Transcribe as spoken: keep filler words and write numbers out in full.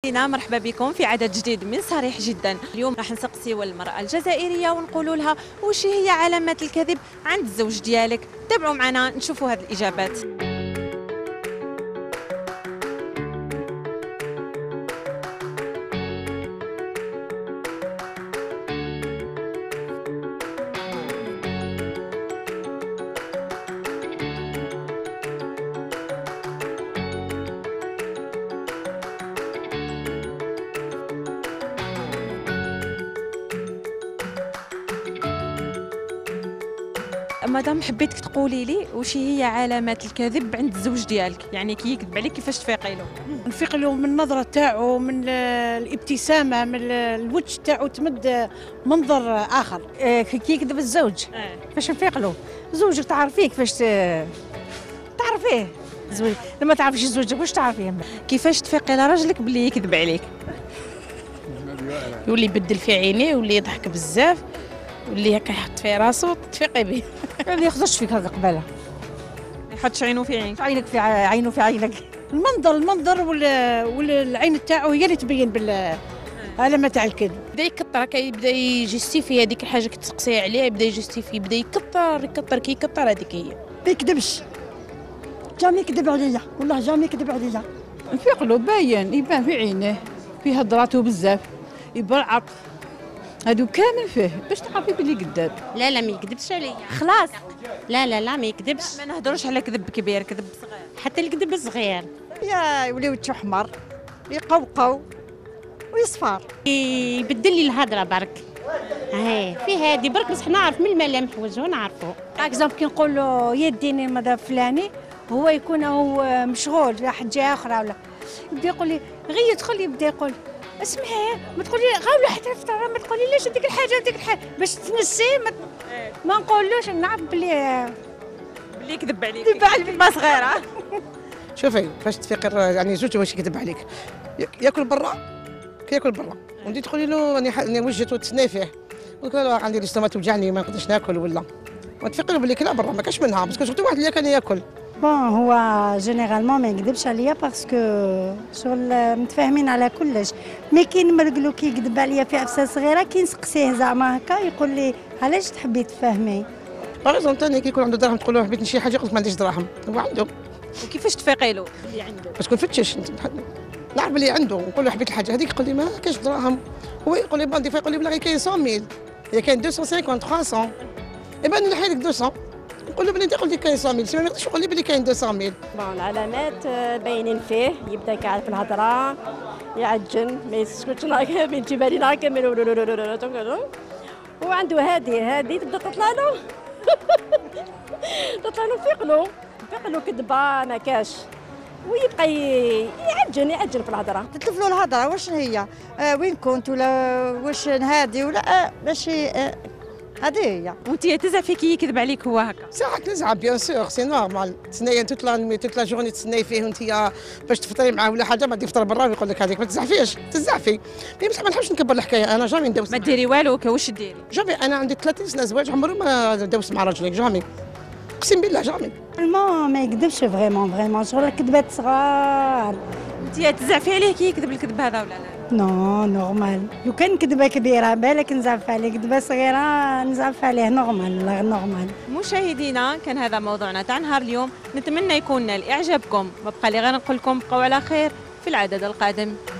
مرحبا بكم في عدد جديد من صريح جدا. اليوم راح نسقسيو المرأة الجزائرية ونقولوا لها وش هي علامات الكذب عند الزوج ديالك. تابعوا معنا نشوفوا هذه الإجابات. مدام حبيتك تقولي لي وش هي علامات الكذب عند الزوج ديالك، يعني كي يكذب عليك كيفاش تفيقي له؟ نفيق له من النظره تاعو، من الابتسامه، من الوجه تاعو تمد منظر اخر. آه كي يكذب الزوج آه. كيفاش نفيق له؟ زوجك تعرفيه كيفاش تعرفيه. زوج لما تعرفيش زوجك واش تعرفيه؟ كيفاش تفيقي لراجلك باللي يكذب عليك؟ يولي يبدل في عينيه، واللي يضحك بزاف، واللي هكا يحط في راسو تفيقي به. ما يخزرش فيك هكا قباله، ما يحطش عينه في عينك. عينك في عينه في عينك. المنظر المنظر والعين تاعو هي اللي تبين بالعلامه تاع الكذب. بدا يكثر هكا، يبدا يجستيفي هذيك الحاجه كتسقسي عليها، يبدا يجستيفي، يبدا يكثر يكثر كي يكثر هذيك هي. ما يكذبش، جامي يكذب عليا، والله جامي يكذب عليا. نفيق له باين، يبان في عينيه، في هضراته بزاف، يبرعط، هادو كامل فيه باش تعرفي بلي كذاب. لا لا ما يكذبش عليا خلاص. لا لا لا ما يكذبش. ما نهضروش على كذب كبير، كذب صغير. حتى الكذب الصغير يا يولي وجهه احمر، يقوقو ويصفر، يبدل لي الهضره برك. هاي في هادي برك، بصح نعرف من الملامح وجهه نعرفه. اكزومبل كي نقول له يديني مدام فلاني، هو يكون هو مشغول في حاجه اخرى، ولا يبدا يقول لي غير يدخل، يبدا يقول اسمعي ما تقولي غاوله حتى الفطره، ما تقولي ليش هذيك الحاجه هذيك الحاجه باش تنسي. ما, ما نقولوش، نعرف بلي بلي يكذب عليك، يكذب عليك ما صغيره. شوفي فاش تفيق يعني زوج واش يكذب عليك، ياكل برا، كياكل برا وانت تقولي له راني راني وجهت وتسنى فيه، تقول له عندي الاستومات توجعني ما نقدرش ناكل، ولا وتفيق له بلي كلا برا ما كاش منها، باسكو شفتي واحد اللي كان ياكل. بون هو جينيرالمون ما يكذبش عليا باسكو شغل متفاهمين على كلش، مي كي نمرقلو كي يكذب عليا في عفسه صغيره، كي نسقسيه زعما هكا يقول لي علاش تحبي تفهمي. باغ اكزومبل ثاني كي يكون عنده دراهم تقول له حبيت نشري حاجه، قلت ما عنديش دراهم، هو عنده. وكيفاش تفيقي له اللي عنده؟ باسكو نفتش نعرف اللي عنده، نقول له حبيت الحاجه هذيك، يقول لي ما كاينش دراهم، هو يقول لي بون دي فوا يقول لي بلا غير كاين مية ألف، اذا كاين مئتين وخمسين ثلاثمية، ايبا نلحي لك مئتين، نقول له بلي انت قلت لي كاين مية ألف، ما يقدرش يقول لي بلي كاين مئتين. بون العلامات باينين فيه، يبدا كيعرف الهضره، يعجن، ما يسكتش هكا، من جبالي هكا، وعنده هادي هادي تبدا تطلع له تطلع له فيق له فيق له كذبه ما كاش، ويبقى يعجن يعجن في الهضره. تتلف له الهضره واش هي، آه وين كنت، ولا واش نهادي، ولا آه باش آه هذه هي. وانت تزعفي كي يكذب عليك هو هكا؟ ساعات نزعف بيان سور، سي نورمال، تسناي توتلا توتلا جورني تسناي فيه وانت باش تفطري معاه ولا حاجه، بعد يفطر برا ويقول لك هذيك ما تزعفيش، تزعفي. مي بصح ما نحبش نكبر الحكايه، انا جامي ندوس. ما ديري والو هكا، واش ديري؟ جامي، انا عندي ثلاثين سنه زواج، عمري ما دوست مع راجلي، جامي، اقسم بالله جامي. ما ما يكذبش فريمون فريمون، شغل الكذبات صغار. انت تزعفي عليه كي يكذب الكذب هذا ولا لا؟ نو نورمال، لو كان كذبه كبيره بالك نزعف عليه، كذبه صغيره نزعف عليه، نورمال نورمال. مشاهدينا كان هذا موضوعنا تاع نهار اليوم، نتمنى يكون نال اعجابكم، ما بقى لي غير نقول لكم بقوا على خير في العدد القادم.